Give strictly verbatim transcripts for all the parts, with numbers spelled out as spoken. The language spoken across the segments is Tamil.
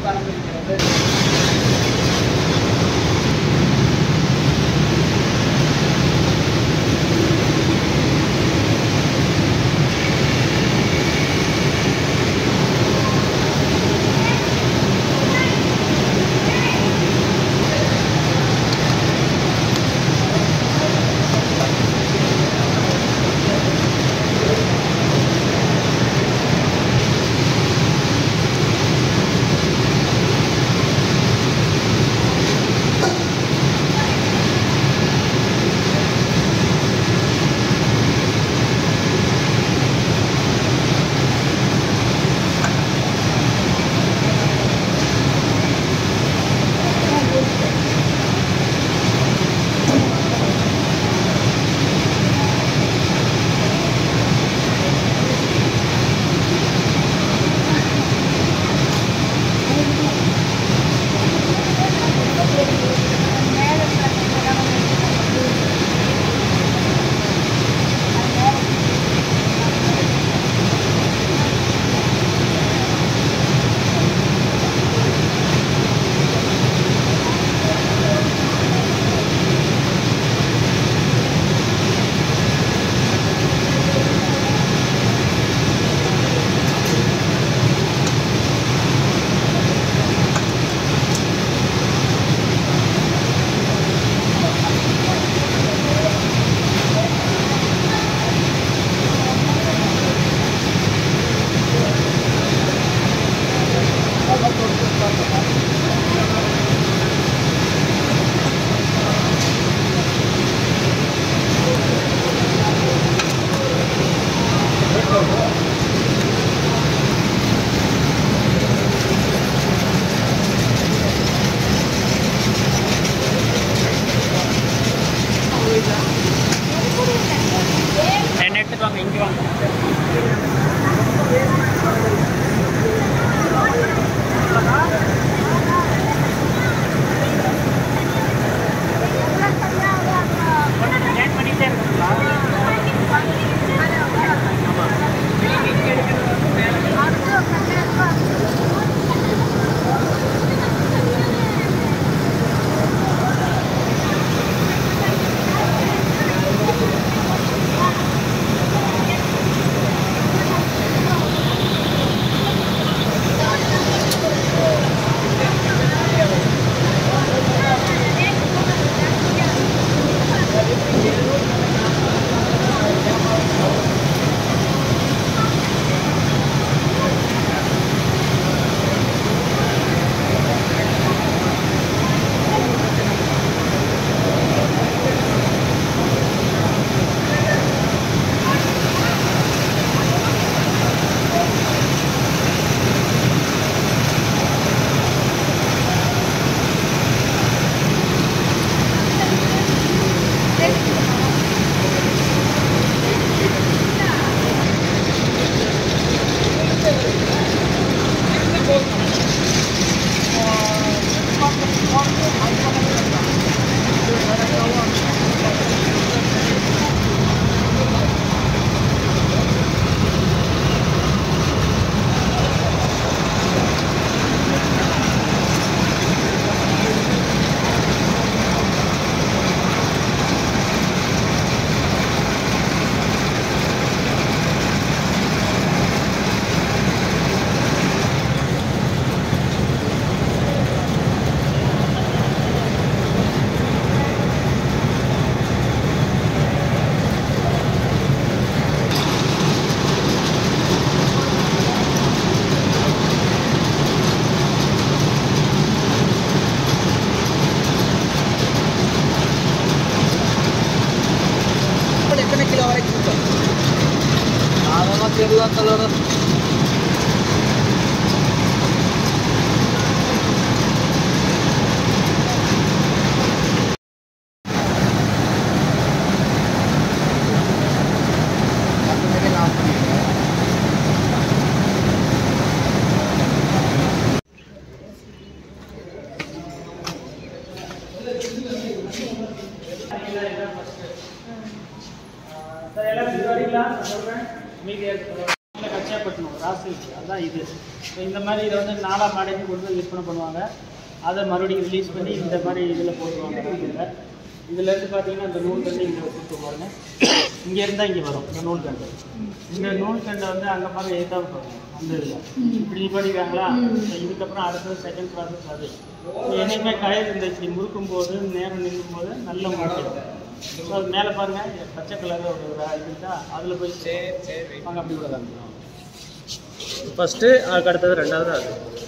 ஆரம்பிக்கிறது. என்ன எடுத்துட்டு வாங்க, இங்கே வாங்க. லேட் பண்ணிட்டே இருக்குங்களா? எத்தனை கிலோ வரைக்கும் இருக்கும்? அதெல்லாம் தெரியல தலைவர். சார் எல்லாம் வரீங்களா? நான் சொல்கிறேன் மீதியாக கட்சியாக பட்டணும் ராசி அதான் இது. ஸோ இந்த மாதிரி இதை வந்து நாலாம் மாடலுக்கு கொண்டு போய் விற்பனை பண்ணுவாங்க. அதை மறுபடியும் ரிலீஸ் பண்ணி இந்த மாதிரி இதில் போட்டுருவாங்க. இதில் இதுலேருந்து பார்த்தீங்கன்னா இந்த நூல் கண்டு இங்கே கொடுத்து பாருங்க, இங்கே இருந்தால் இங்கே வரும் இந்த நூல் கண்டு. இந்த நூல் கண்டை வந்து அங்கே மாதிரி ஏற்றாம போவாங்க அந்த இதில் இப்படி பண்ணிக்கிறாங்களா. இதுக்கப்புறம் அடுத்தது செகண்ட் ப்ராசஸ் அது என்னைக்குமே கயிறு இந்த இப்படி முறுக்கும் போது நேரம் நிற்கும் போது நல்ல முறுக்கும். ஸோ அது மேலே பாருங்கள் பச்சை கலர் ஒரு இதுதான் அதில் போய் வாங்க அப்படி கூட காமிக்கிறோம். ஃபஸ்ட்டு அதுக்கு அடுத்தது ரெண்டாவது அது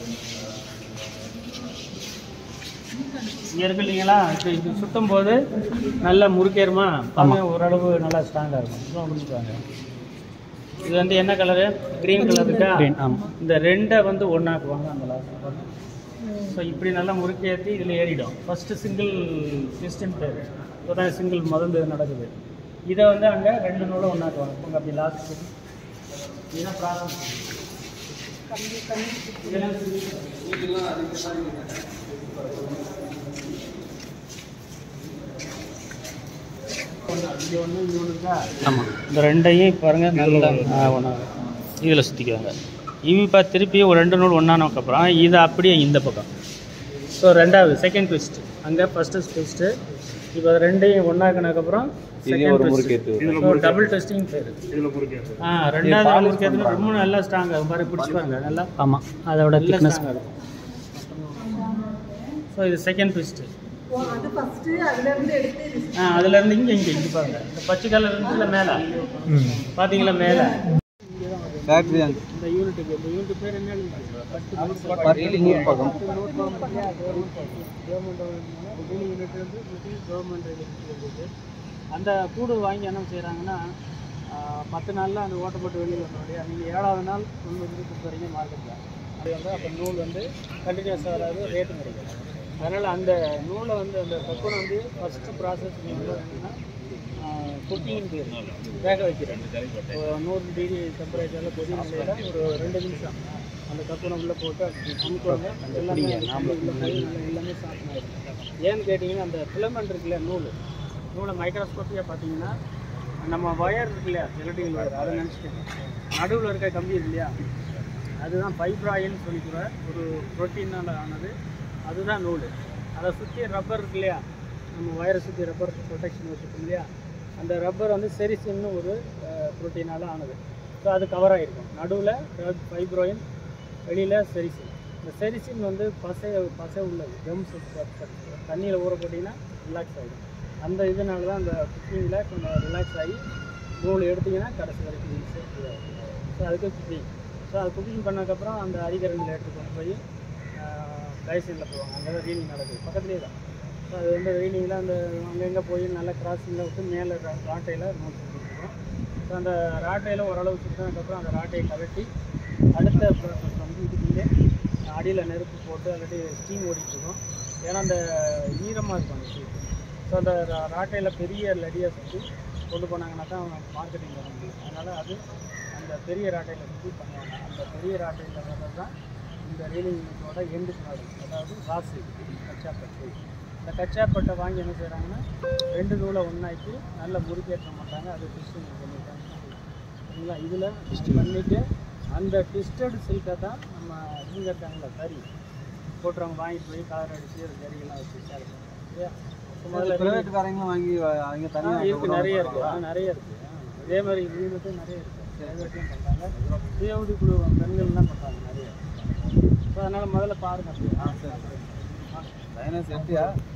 இங்கே இருக்கு இல்லைங்களா. இப்போ இது சுற்றும் போது நல்லா முறுக்கேறுமா, ஆமாம் ஓரளவு நல்லா ஸ்ட்ராங்காக இருக்கும். இப்போ முடிச்சுப்பாங்க. இது வந்து என்ன கலரு? க்ரீன் கலர் இருக்கா? ஆமாம். இந்த ரெண்டை வந்து ஒன்றாக்குவாங்க அந்த லாஸ்ட். ஸோ இப்படி நல்லா முறுக்கேற்றி இதில் ஏறிடும். ஃபஸ்ட்டு சிங்கிள் சிஸ்டம் பேர் இப்போ தான் சிங்கிள் முதல் நடக்குது. இதை வந்து அங்கே ரெண்டு நூலை ஒன்றாக்குவாங்க. இப்போ அப்படி லாஸ்ட் இதுதான் ப்ராசஸ். இங்கே ஒன்று இங்கே ஒன்று இருக்கா? ஆமாம். இந்த ரெண்டையும் பாருங்கள் நல்லா ஒன்றா இதில் சுற்றிக்குவாங்க. இப்போ திருப்பி ஒரு ரெண்டு நூல் ஒன்றானதுக்கப்புறம் இதை அப்படியே இந்த பக்கம். ஸோ ரெண்டாவது செகண்ட் ட்விஸ்ட் அங்கே ஃபஸ்ட்டு ட்விஸ்ட்டு. இப்போ ரெண்டையும் ஒன்றாக்கினதுக்கப்புறம் டபுள் டெஸ்டிங் பேர். ஆ ரெண்டாவது முறுக்கேற்று ரொம்ப நல்லா ஸ்ட்ராங்காக இருக்கும். பாரு பிடிச்சி பாருங்க நல்லா. ஆமாம் அதோட திக்னஸ் இருக்கும். ஸோ இது செகண்ட் ட்விஸ்ட்டு. ஆ அதுலேருந்து இங்கே இங்கே இங்கே பாருங்க இந்த பச்சை கலர் இருந்துச்சுல மேலே பார்த்தீங்களா மேலே ஃபேக்ட்ரி இந்த யூனிட்டுக்கு இந்த யூனிட் பேர் என்ன? கவர்மெண்ட். அந்த கூடு வாங்கி என்ன செய்கிறாங்கன்னா பத்து நாளில் அந்த ஓட்டப்பட்டு வெளியில் வரக்கூடிய நீங்கள் ஏழாவது நாள் கொண்டு வந்து கொடுக்குறீங்க மார்க்கெட்டில். அது வந்து அப்போ நூல் வந்து கண்டினியூஸாக வராது, ரேட்டும் கிடைக்கும். அதனால் அந்த நூலை வந்து அந்த கப்பனை வந்து ஃபஸ்ட்டு ப்ராசஸ் வந்து என்னென்னா குக்கிங் பேர் வேக வைக்கிறேன். நூறு டிகிரி டெம்பரேச்சரில் கொதி நிலையில் ஒரு ரெண்டு நிமிஷம் அந்த கப்பனை உள்ளே போட்டு அமுக்குவாங்க. எல்லாமே எல்லாமே சாப்பிட்ணும். ஏன்னு கேட்டிங்கன்னா அந்த ஃபிலமெண்ட் இருக்குல்ல நூல் நூலை மைக்ரோஸ்கோப்பியாக பார்த்தீங்கன்னா நம்ம வயர் இருக்கு இல்லையா எலக்ட்ரிக்கல் வயர் அதை நினச்சிக்கோங்க. நடுவில் இருக்க கம்பி இருக்கு இல்லையா அதுதான் ஃபைப்ராயில்னு சொல்லிக்கிற ஒரு ப்ரோட்டீனால் ஆனது. அதுதான் நூல். அதை சுற்றி ரப்பர் இருக்கு இல்லையா நம்ம வயரை சுற்றி ரப்பர் ப்ரொடெக்ஷன் வச்சுருக்கோம் இல்லையா அந்த ரப்பர் வந்து செரிசின்னு ஒரு ப்ரோட்டீனால் ஆனது. ஸோ அது கவர் ஆகிருக்கும். நடுவில் ஃபைப்ரோயின் வெளியில் செரிசின். இந்த செரிசின் வந்து பசை பசை உள்ளது கம்ஸ் தண்ணியில் ஊற போட்டிங்கன்னா ரிலாக்ஸ் ஆகிடும். அந்த இதனால தான் அந்த குக்கிங்கில் கொஞ்சம் ரிலாக்ஸ் ஆகி நூல் எடுத்திங்கன்னா கடைசி வரைக்கும் ஈஸியாக. ஸோ அதுக்கு குக்கிங். ஸோ அது குக்கிங் பண்ணதுக்கப்புறம் அந்த அரிகரண்டில் எடுத்து கொண்டு போய் டைசனில் போவாங்க. அங்கே தான் ரீனிங் நடக்குது பக்கத்துலேயே தான். ஸோ அது வந்து ரீனிங்கில் அந்த அங்கங்கே போய் நல்லா கிராஸிங்கில் விட்டு மேலே ராட்டையில் நூல் சுற்றிருக்கோம். ஸோ அந்த ராட்டையில் ஓரளவு சுற்றினதுக்கப்புறம் அந்த ராட்டையை கலட்டி அடுத்த ப்ராசஸ் வந்து இதுக்குள்ளே அடியில் நெருப்பு போட்டு அல்லாட்டி ஸ்டீம் ஓடிட்டுருக்கோம். ஏன்னா அந்த ஈரமாக இருக்கும் அந்த ஸ்டீம். ஸோ அந்த ராட்டையில் பெரிய லடியாக சுற்றி கொண்டு போனாங்கன்னா தான் மார்க்கெட்டிங் வர முடியும். அதனால் அது அந்த பெரிய ராட்டையில் சுற்றி பண்ணுவாங்க. அந்த பெரிய ராட்டையில் வர்றது தான் இந்த ரீலிங்கோட எண்டு ப்ராடக்ட். அதாவது ராசு கச்சாப்பட்டு. இந்த கச்சாப்பட்டை வாங்கி என்ன செய்கிறாங்கன்னா ரெண்டு நூலை ஒன்றாக்கி நல்லா முறுக்கேற்ற மாட்டாங்க. அது டிஸ்டிங் பண்ணிட்டாங்க சரிங்களா. இதில் பண்ணிவிட்டு அந்த டிஸ்டட் சில்கை தான் நம்ம இங்கே இருக்காங்களா கறி போட்டுறவங்க வாங்கிட்டு போய் கலர் அடித்து அது கறியெல்லாம் வச்சு சேரும் இல்லையா. ப்ரைவேட்காரங்களும் வாங்கி அவங்க தனியாக இருக்குது நிறைய இருக்குது. நிறைய இருக்குது. இதே மாதிரி யூனிட்டும் நிறைய இருக்குது. ப்ரைவேட்லையும் பண்ணுறாங்க. சுயவுதி குழு பெண்கள்லாம் பண்ணுறாங்க நிறைய. ஸோ அதனால் முதல்ல பாருங்கள். ஆ சரி. லைனஸ் எப்படியா